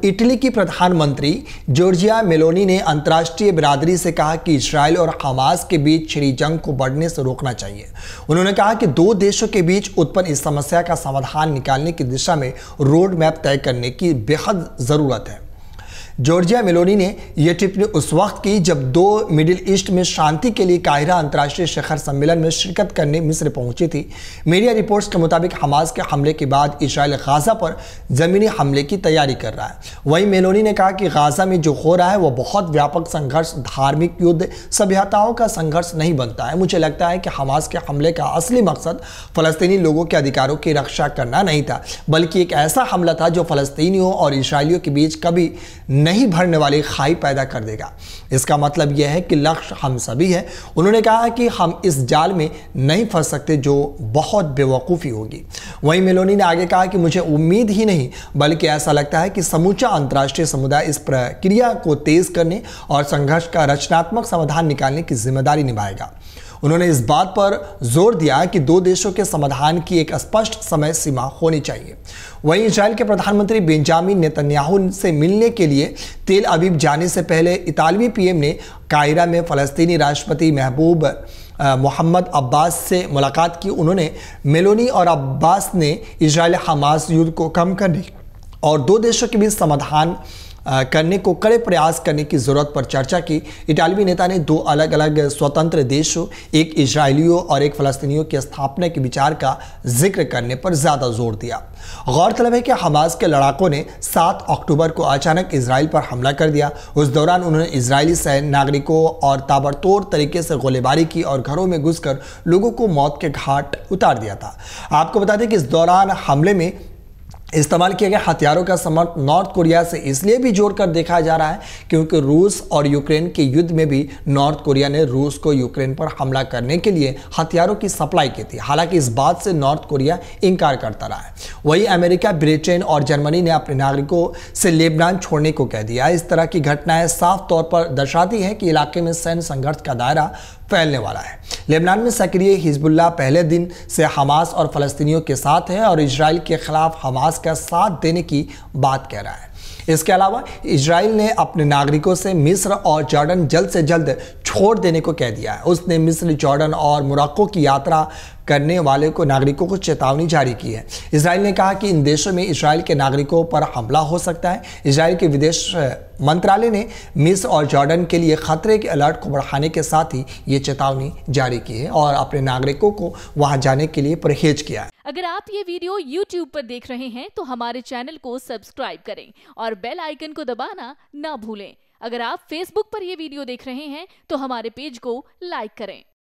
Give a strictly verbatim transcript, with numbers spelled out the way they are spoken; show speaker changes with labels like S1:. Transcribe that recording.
S1: Italy की प्रधानमंत्री Giorgia Meloni ने अंतर्राष्ट्रीय बिरादरी से कहा कि इजराइल और हमास के बीच छिड़ी जंग को बढ़ने से रोकना चाहिए। उन्होंने कहा कि दो देशों के बीच उत्पन्न इस समस्या का समाधान निकालने की दिशा में रोड मैप तय करने की बेहद जरूरत है। जॉर्जिया मेलोनी ने यह टिप्पणी उस वक्त की जब दो मिडिल ईस्ट में शांति के लिए काहिरा अंतर्राष्ट्रीय शिखर सम्मेलन में शिरकत करने मिस्र पहुंची थी। मीडिया रिपोर्ट्स के मुताबिक हमास के हमले के बाद इजराइल गाजा पर जमीनी हमले की तैयारी कर रहा है। वहीं मेलोनी ने कहा कि गाजा में जो हो रहा है वह बहुत व्यापक संघर्ष, धार्मिक युद्ध, सभ्यताओं का संघर्ष नहीं बनता है। मुझे लगता है कि हमास के हमले का असली मकसद फलस्तीनी लोगों के अधिकारों की रक्षा करना नहीं था, बल्कि एक ऐसा हमला था जो फलस्तीनियों और इजरायलियों के बीच कभी नहीं भरने वाली खाई पैदा कर देगा। इसका मतलब यह है कि लक्ष्य हम सभी है। उन्होंने कहा कि हम इस जाल में नहीं फंस सकते जो बहुत बेवकूफ़ी होगी। वहीं मेलोनी ने आगे कहा कि मुझे उम्मीद ही नहीं बल्कि ऐसा लगता है कि समूचा अंतर्राष्ट्रीय समुदाय इस प्रक्रिया को तेज करने और संघर्ष का रचनात्मक समाधान निकालने की जिम्मेदारी निभाएगा। उन्होंने इस बात पर जोर दिया कि दो देशों के समाधान की एक स्पष्ट समय सीमा होनी चाहिए। वहीं इजराइल के प्रधानमंत्री बेंजामिन नेतन्याहू से मिलने के लिए तेल अवीव जाने से पहले इतालवी पीएम ने काहिरा में फलस्तीनी राष्ट्रपति महबूब मोहम्मद अब्बास से मुलाकात की। उन्होंने मेलोनी और अब्बास ने इजराइल हमास युद्ध को कम करने और दो देशों के बीच समाधान करने को कड़े प्रयास करने की जरूरत पर चर्चा की। इटालवी नेता ने दो अलग अलग स्वतंत्र देशों, एक इजरायलियों और एक फलस्तीनियों की स्थापना के विचार का जिक्र करने पर ज्यादा जोर दिया। गौरतलब है कि हमास के लड़ाकों ने सात अक्टूबर को अचानक इजराइल पर हमला कर दिया। उस दौरान उन्होंने इजरायली सैन्य नागरिकों और ताबड़तोड़ तरीके से गोलीबारी की और घरों में घुसकर लोगों को मौत के घाट उतार दिया था। आपको बता दें कि इस दौरान हमले में इस्तेमाल किए गए हथियारों का संबंध नॉर्थ कोरिया से इसलिए भी जोड़कर देखा जा रहा है क्योंकि रूस और यूक्रेन के युद्ध में भी नॉर्थ कोरिया ने रूस को यूक्रेन पर हमला करने के लिए हथियारों की सप्लाई की थी। हालांकि इस बात से नॉर्थ कोरिया इनकार करता रहा है। वहीं अमेरिका, ब्रिटेन और जर्मनी ने अपने नागरिकों से लेबनान छोड़ने को कह दिया। इस तरह की घटनाएं साफ तौर पर दर्शाती हैं कि इलाके में सैन्य संघर्ष का दायरा फैलने वाला है। लेबनान में सक्रिय हिजबुल्लाह पहले दिन से हमास और फलस्तीनियों के साथ है और इजराइल के खिलाफ हमास का साथ देने की बात कह रहा है। इसके अलावा इजराइल ने अपने नागरिकों से मिस्र और जॉर्डन जल्द से जल्द छोड़ देने को कह दिया है। उसने मिस्र, जॉर्डन और मोरक्को की यात्रा करने वाले को नागरिकों को चेतावनी जारी की है। इजराइल ने कहा कि इन देशों में इजराइल के नागरिकों पर हमला हो सकता है। इजराइल के विदेश मंत्रालय ने मिस्र और जॉर्डन के लिए खतरे के अलर्ट को बढ़ाने के साथ ही ये चेतावनी जारी की है और अपने नागरिकों को वहां जाने के लिए परहेज किया है।
S2: अगर आप ये वीडियो यूट्यूब पर देख रहे हैं तो हमारे चैनल को सब्सक्राइब करें और बेल आइकन को दबाना ना भूलें। अगर आप फेसबुक पर ये वीडियो देख रहे हैं तो हमारे पेज को लाइक करें।